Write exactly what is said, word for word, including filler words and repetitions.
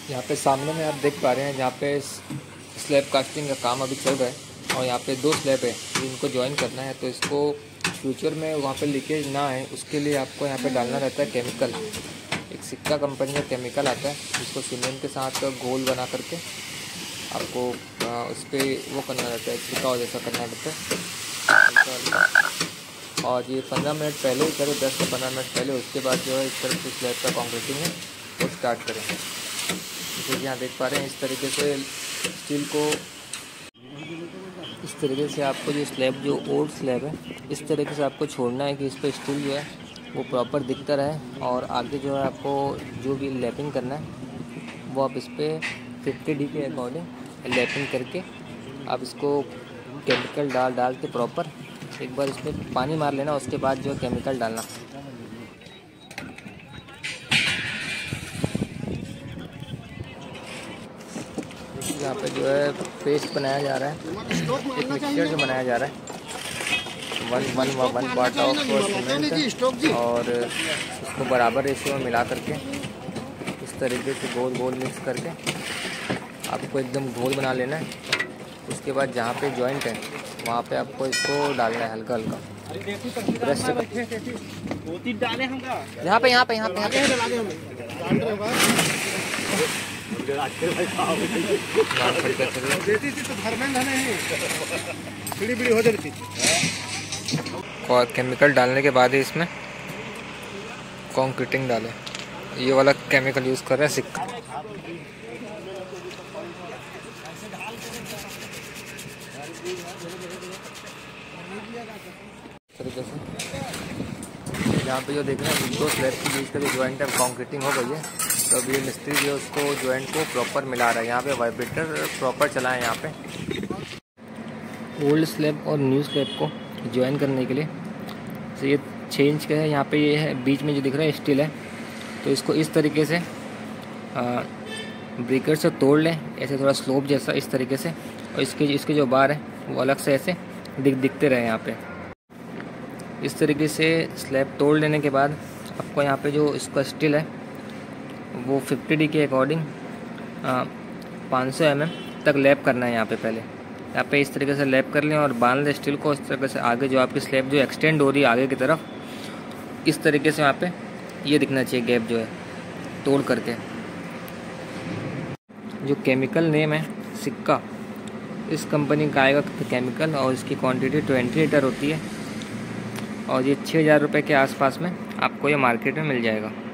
यहाँ पे सामने में आप देख पा रहे हैं, जहाँ पे स्लैब कास्टिंग का काम अभी चल रहा है और यहाँ पे दो स्लैब है जिनको ज्वाइन करना है। तो इसको फ्यूचर में वहाँ पे लीकेज ना आए उसके लिए आपको यहाँ पे डालना रहता है केमिकल। एक सिक्का कंपनी का केमिकल आता है जिसको सीमेंट के साथ घोल बना करके आपको उस पर वो करना रहता है, छिड़काव जैसा करना रहता है। और ये पंद्रह मिनट पहले ही करें, दस से पंद्रह मिनट पहले। उसके बाद जो है इस तरह से स्लैब का कंक्रीटिंग है वो स्टार्ट करें। जैसे कि यहाँ देख पा रहे हैं, इस तरीके से स्टील को इस तरीके से आपको जो स्लैब जो ओल्ड स्लैब है इस तरीके से आपको छोड़ना है कि इस पर स्टील जो है वो प्रॉपर दिखता रहे। और आगे जो है आपको जो भी लैपिंग करना है वो आप इस पर फिफ्टी डी के अकॉर्डिंग लैपिंग करके आप इसको केमिकल डाल डाल के प्रॉपर एक बार इसमें पानी मार लेना, उसके बाद जो केमिकल डालना। यहाँ पे जो है पेस्ट बनाया जा रहा है, एक मिक्सचर जो बनाया जा रहा है one one one part of cement और उसको बराबर रेशियो में मिला करके इस तरीके से गोल गोल मिक्स करके आपको एकदम गोल बना लेना है। उसके बाद जहाँ पे जॉइंट है वहाँ पे आपको इसको डालना है हल्का हल्का ब्रश से। यहाँ पे यहाँ पे यहाँ पे यहाँ पे केमिकल डालने के बाद ही इसमें कंक्रीटिंग डालें। ये वाला केमिकल यूज़ कर रहे हैं सिक्का। तरीके से यहाँ पे जो देख रहे हैं दो स्लैब के बीच का जो जॉइंट है कंक्रीटिंग हो गई है। तो अभी ये मिस्त्री जो उसको जॉइंट को प्रॉपर मिला रहा है। यहाँ पे वाइब्रेटर प्रॉपर चला है। यहाँ पे ओल्ड स्लैब और न्यू स्लैब को ज्वाइन करने के लिए तो ये छः इंच का है। यहाँ पे ये है बीच में जो दिख रहा है स्टील है, तो इसको इस तरीके से ब्रेकर से तोड़ लें, ऐसे थोड़ा स्लोप जैसा इस तरीके से। और इसके इसके जो बार है वो अलग से ऐसे दिख दिखते रहे। यहाँ पे इस तरीके से स्लैब तोड़ लेने के बाद आपको यहाँ पे जो इसका स्टील है वो फिफ्टी डी के अकॉर्डिंग पाँच सौ एम एम तक लैप करना है। यहाँ पे पहले यहाँ पे इस तरीके से लैप कर लें और बांध लें स्टील को इस तरीके से। आगे जो आपकी स्लैब जो एक्सटेंड हो रही है आगे की तरफ, इस तरीके से यहाँ पे ये दिखना चाहिए गैप जो है तोड़ करके। जो केमिकल नेम है सिक्का, इस कंपनी का आएगा केमिकल और इसकी क्वांटिटी ट्वेंटी लीटर होती है और ये छः हज़ार रुपये के आसपास में आपको ये मार्केट में मिल जाएगा।